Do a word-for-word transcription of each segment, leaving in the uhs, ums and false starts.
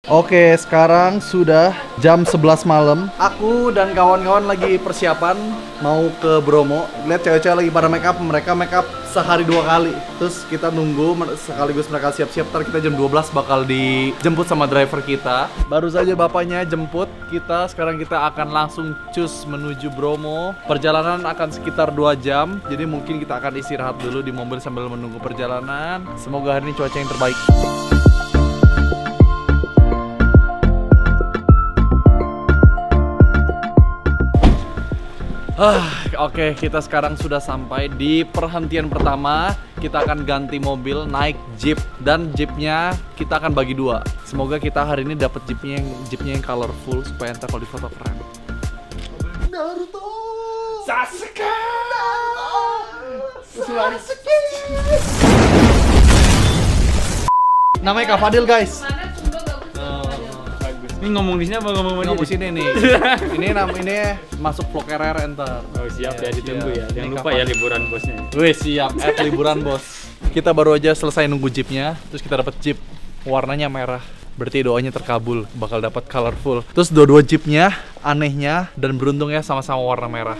Oke, sekarang sudah jam sebelas malam. Aku dan kawan-kawan lagi persiapan mau ke Bromo. Lihat cewek-cewek lagi pada make up, mereka make up sehari dua kali. Terus kita nunggu sekaligus mereka siap-siap. Ntar kita jam dua belas bakal dijemput sama driver kita. Baru saja bapaknya jemput kita. Sekarang kita akan langsung cus menuju Bromo. Perjalanan akan sekitar dua jam. Jadi mungkin kita akan istirahat dulu di mobil sambil menunggu perjalanan. Semoga hari ini cuaca yang terbaik. Ah, Oke, okay, kita sekarang sudah sampai di perhentian pertama. Kita akan ganti mobil, naik jeep, dan jeepnya kita akan bagi dua. Semoga kita hari ini dapat jeepnya yang jeepnya yang colorful supaya ntar kalau di foto keren. Naruto, Sasuke, Sasuke. Namanya Kak Fadil, guys. Ini ngomong di sini apa ngomong di sini nih? Ini nam ini masuk vlog R R entar. Oh siap ya, ditunggu ya. Jangan lupa ya liburan bosnya. Wih siap, at liburan bos. Kita baru aja selesai nunggu jeepnya, terus kita dapat jeep warnanya merah. Berarti doanya terkabul, bakal dapat colorful. Terus dua-dua jeepnya anehnya dan beruntungnya sama-sama warna merah.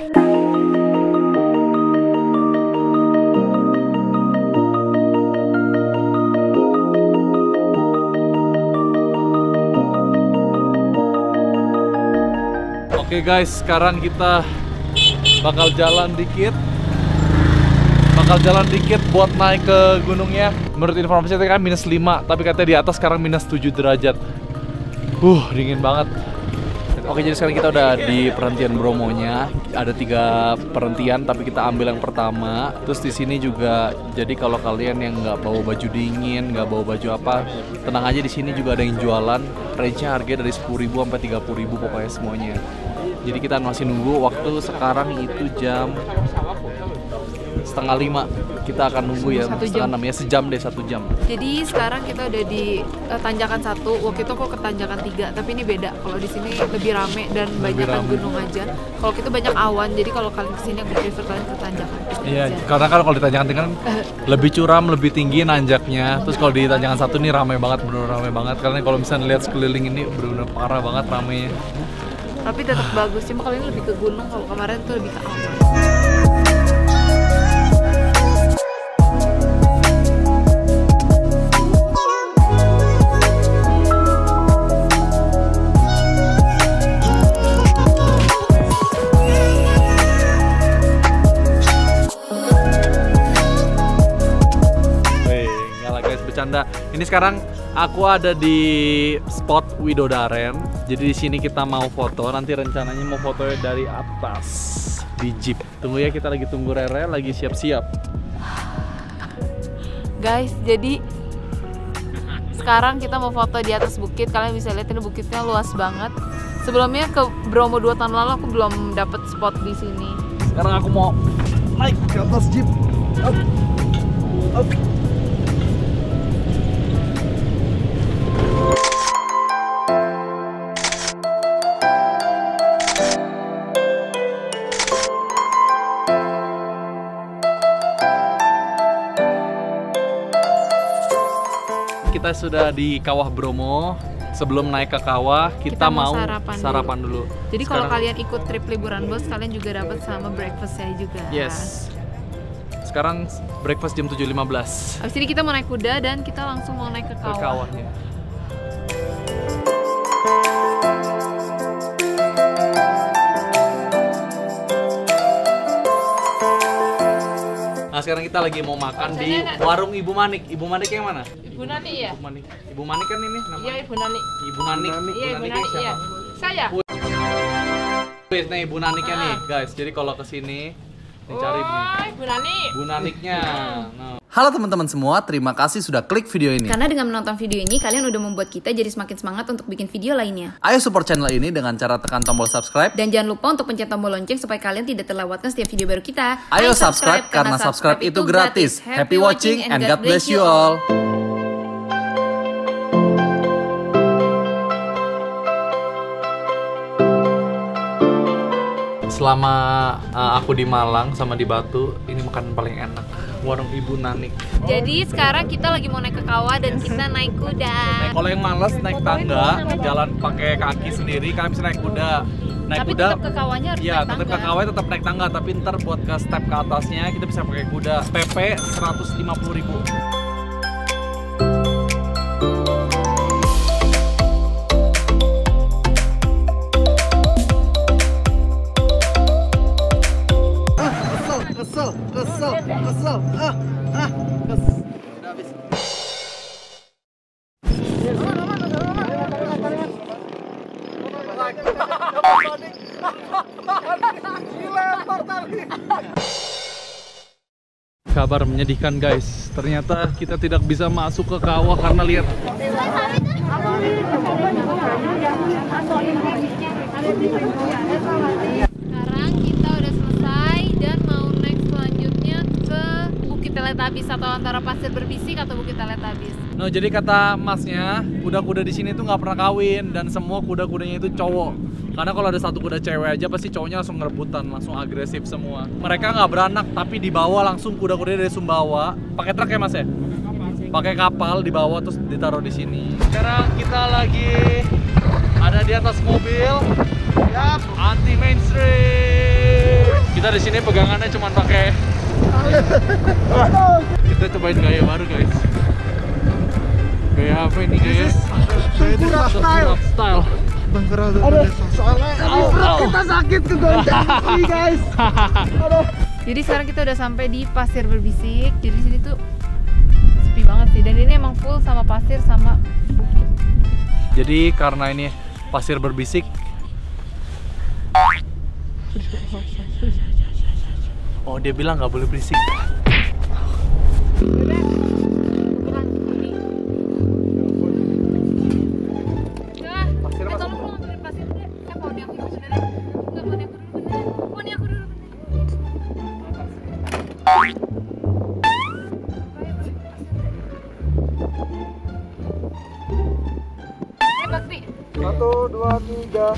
Oke guys, sekarang kita bakal jalan dikit Bakal jalan dikit buat naik ke gunungnya. Menurut informasi tadi kan minus lima, tapi katanya di atas sekarang minus tujuh derajat. Uh, dingin banget. Oke, jadi sekarang kita udah di perhentian Bromonya. Ada tiga perhentian, tapi kita ambil yang pertama. Terus di sini juga, jadi kalau kalian yang nggak bawa baju dingin, nggak bawa baju apa, tenang aja, di sini juga ada yang jualan. Range-nya harganya dari sepuluh ribu sampai tiga puluh ribu pokoknya semuanya. Jadi kita masih nunggu, waktu sekarang itu jam setengah lima. Kita akan nunggu ya, setengah enam ya, sejam deh, satu jam. Jadi sekarang kita udah di uh, tanjakan satu, waktu itu kok ke tanjakan tiga, tapi ini beda. Kalau di sini lebih rame dan banyak gunung aja. Kalau itu banyak awan, jadi kalau kalian kesini aku prefer kalian ke tanjakan. Iya, karena kan kalau di tanjakan tiga kan lebih curam, lebih tinggi nanjaknya. Terus kalau di tanjakan satu nih rame banget, bener-bener rame banget. Karena kalau misalnya lihat sekeliling ini bener-bener parah banget ramenya. Tapi tetap bagus, cuma kali ini lebih ke gunung, kalau kemarin tuh lebih ke awan. Wih, nggak lah guys, bercanda. Ini sekarang aku ada di spot Widodaren. Jadi di sini kita mau foto. Nanti rencananya mau fotonya dari atas di jeep. Tunggu ya, kita lagi tunggu Rere, lagi siap-siap. Guys, jadi sekarang kita mau foto di atas bukit. Kalian bisa lihat ini bukitnya luas banget. Sebelumnya ke Bromo dua tahun lalu aku belum dapet spot di sini. Sekarang aku mau naik ke atas jeep. Up. Up. Kita sudah di Kawah Bromo. Sebelum naik ke kawah, kita, kita mau sarapan, sarapan dulu. dulu. Jadi kalau kalian ikut trip liburan bos, kalian juga dapat sama breakfastnya juga. Yes. Sekarang breakfast jam tujuh lima belas. Abis ini kita mau naik kuda dan kita langsung mau naik ke kawah. Ke kawahnya. Nah sekarang kita lagi mau makan di warung Ibu Manik. Ibu Manik yang mana? Ibu Nani ya? Ibu Manik. Ibu Manik kan ini namanya? Iya Ibu Nani. Ibu Nanik. Iya Ibu Nani. Iya. Saya. Wih, nih Ibu Naniknya nih guys. Jadi kalau kesini nih cari oh, Ibu Nani. Ibu Naniknya. Nah. Halo teman-teman semua, terima kasih sudah klik video ini. Karena dengan menonton video ini, kalian udah membuat kita jadi semakin semangat untuk bikin video lainnya. Ayo support channel ini dengan cara tekan tombol subscribe. Dan jangan lupa untuk pencet tombol lonceng supaya kalian tidak terlewatkan setiap video baru kita. Ayo, Ayo subscribe, subscribe karena subscribe itu gratis. Happy watching and God bless you all. Selama uh, aku di Malang sama di Batu, ini makanan paling enak. warung Ibu Nanik. Jadi sekarang kita lagi mau naik ke kawah dan kita naik kuda. Nah, kalau yang males naik tangga, jalan pakai kaki sendiri, kalian bisa naik kuda. Naik Tapi kuda, tetap ke kawahnya harus ya naik tetap ke tangga. kawah tetap naik tangga, tapi ntar buat ke step ke atasnya kita bisa pakai kuda. P P seratus lima puluh ribu. Kesel, kesel, kesel, ah, ah, kesel. Udah habis. Kabar menyedihkan guys, ternyata kita tidak bisa masuk ke kawah karena lihat. Sekarang kita udah selesai dan mau naik selanjutnya ke Bukit Teletubbies atau antara Pasir Berbisik atau Bukit Teletubbies. No, jadi kata masnya, kuda-kuda di sini tuh nggak pernah kawin dan semua kuda-kudanya itu cowok. Karena kalau ada satu kuda cewek aja pasti cowoknya langsung ngerebutan, langsung agresif semua. Mereka nggak beranak tapi dibawa langsung kuda-kudanya dari Sumbawa. Pakai truk ya mas ya? Pakai kapal dibawa terus ditaruh di sini. Sekarang kita lagi ada di atas mobil. Yap, anti mainstream. Kita di sini pegangannya cuma pakai. Kita cobain gaya baru guys. Gaya apa ini guys? Tengkurap style. Style. Bangkara ada soalnya kita sakit kegoncang sih guys. Jadi sekarang kita udah sampai di Pasir Berbisik. Jadi di sini tuh sepi banget sih dan ini emang full sama pasir sama bukit. Jadi karena ini pasir berbisik. Oh dia bilang nggak boleh berisik. Satu, dua, tiga.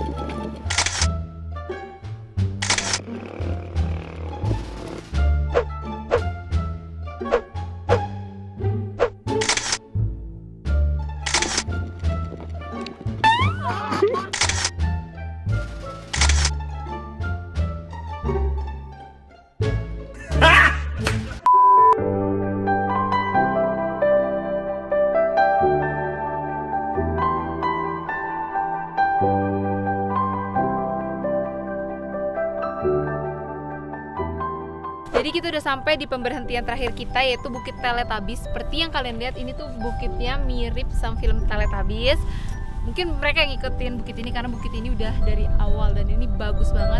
Jadi kita udah sampai di pemberhentian terakhir kita yaitu Bukit Teletubbies. Seperti yang kalian lihat ini tuh bukitnya mirip sama film Teletubbies. Mungkin mereka yang ngikutin bukit ini karena bukit ini udah dari awal dan ini bagus banget.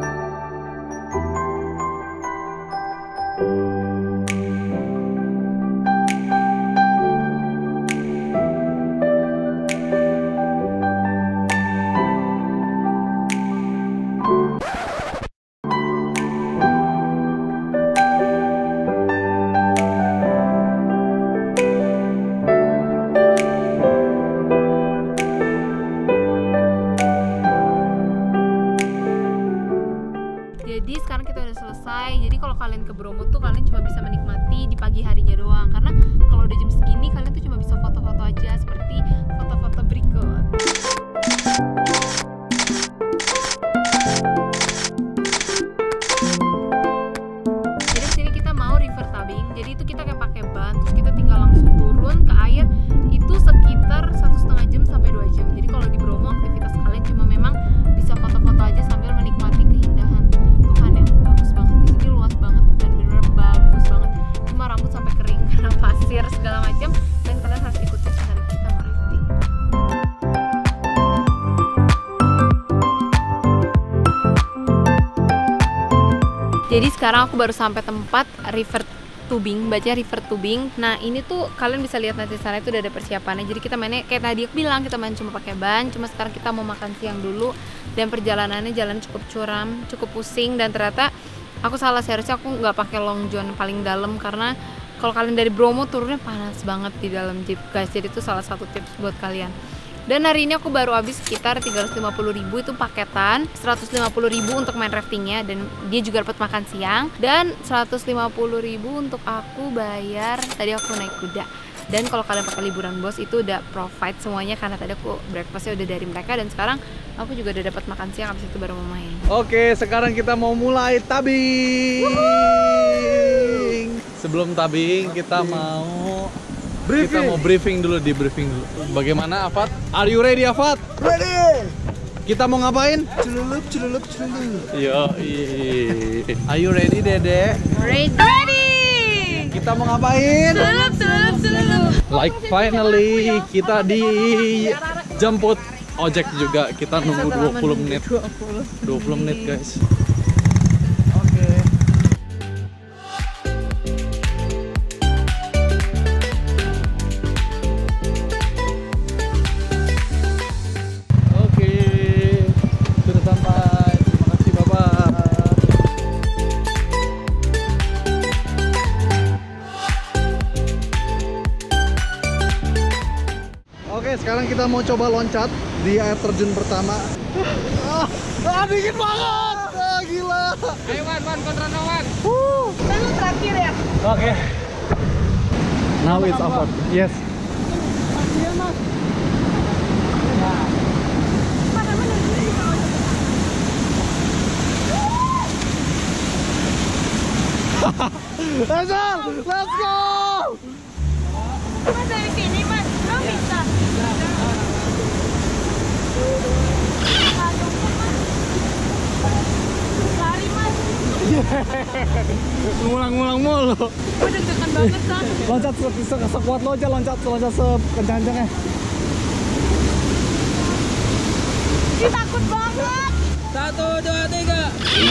Jadi sekarang kita udah selesai. Jadi kalau kalian ke Bromo tuh kalian cuma bisa menikmati di pagi harinya doang. Karena kalau udah jam segini kalian tuh cuma bisa foto-foto aja seperti foto-foto berikut. Jadi di sini kita mau river tubing. Jadi itu kita kayak pakai ban, terus kita tinggal langsung turun ke air. Itu sekitar satu setengah jam sampai dua jam. Jadi kalau di Bromo aktivitas kalian cuma memang bisa foto-foto aja sambil menikmati keindahan Tuhan yang bagus banget. Di sini luas banget dan benar-benar bagus banget. Cuma rambut sampai kering karena pasir segala macam dan kalian harus ikutin cara kita mau rafting. Jadi sekarang aku baru sampai tempat river tubing, baca river tubing. Nah ini tuh kalian bisa lihat nanti sana itu udah ada persiapannya. Jadi kita mainnya kayak tadi aku bilang kita main cuma pakai ban. Cuma sekarang kita mau makan siang dulu dan perjalanannya jalan cukup curam, cukup pusing dan ternyata aku salah, seharusnya aku nggak pakai long john paling dalam karena kalau kalian dari Bromo turunnya panas banget di dalam jeep guys. Jadi itu salah satu tips buat kalian. Dan hari ini aku baru habis sekitar tiga ratus lima puluh ribu itu paketan, seratus lima puluh ribu untuk main raftingnya dan dia juga dapat makan siang, dan seratus lima puluh ribu untuk aku bayar tadi aku naik kuda. Dan kalau kalian pakai liburan bos itu udah provide semuanya karena tadi aku breakfastnya udah dari mereka, dan sekarang aku juga udah dapat makan siang, habis itu baru mau main. Oke, sekarang kita mau mulai tabing. Sebelum tabing kita mau briefing. Kita mau briefing dulu, di briefing dulu. Bagaimana Afat? Are you ready Afat? Ready. Kita mau ngapain? Celulup, celulup, celulup. Yo, are you ready Dede? Ready! Kita mau ngapain? Sulup, sulup, sulup. Like finally kita dijemput ojek juga. Kita nunggu dua puluh menit. dua puluh menit guys. Oke. Oke. Sudah sampai. Terima kasih Bapak. Oke, sekarang kita mau coba loncat di air terjun pertama. Ah, ah dingin banget. Ah, gila. Ayo Wan, Wan kontra Wan. Lalu terakhir ya? Oke. Now it's over. Yes. Hazel, let's go. Mas dari sini mas, lo bisa. Lari mas. Ngulang-ngulang mulu. Gue deg-degan banget kan. Loncat se sekuat lo aja, loncat loncat sekencang-kencangnya. Ih, takut banget. Satu, dua, tiga.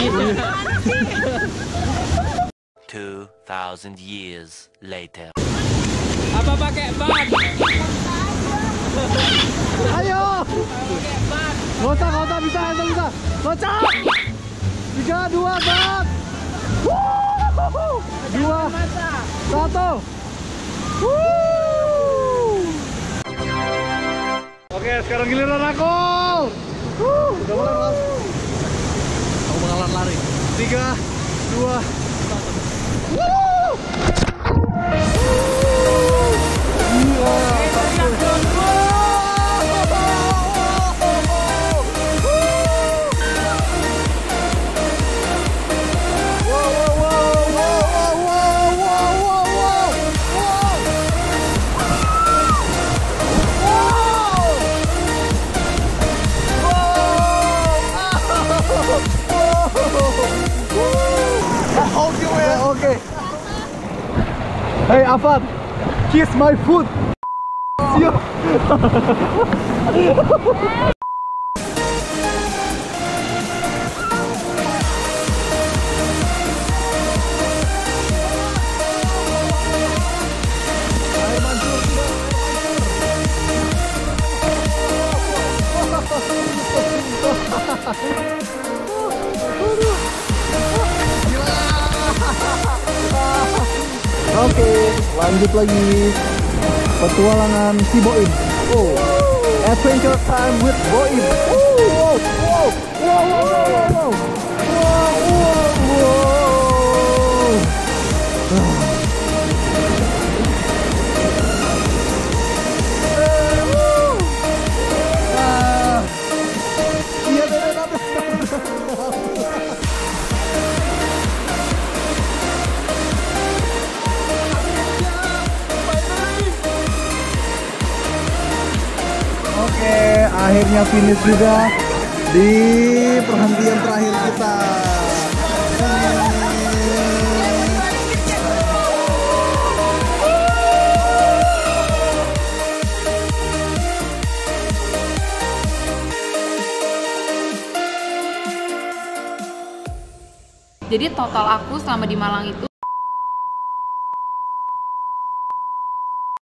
Two thousand years later. Apa pakai ban? Ayo. Gak usah, gak usah, bisa, bisa, bisa. Loncat. Tiga, dua, satu. Dua, satu. Oke, sekarang giliran aku. Udah mulai mas. Aku bakalan lari. Tiga, dua, satu. Oke. Hey Afat, kiss my foot. Siap. Oke, lanjut lagi petualangan si Boim. Oh, adventure time with Boim. Oh, wow, wow, wow, wow, wow, wow, wow, wow. Ah, iya, iya, iya. Oke, akhirnya finish juga di perhentian terakhir kita. Jadi total aku selama di Malang itu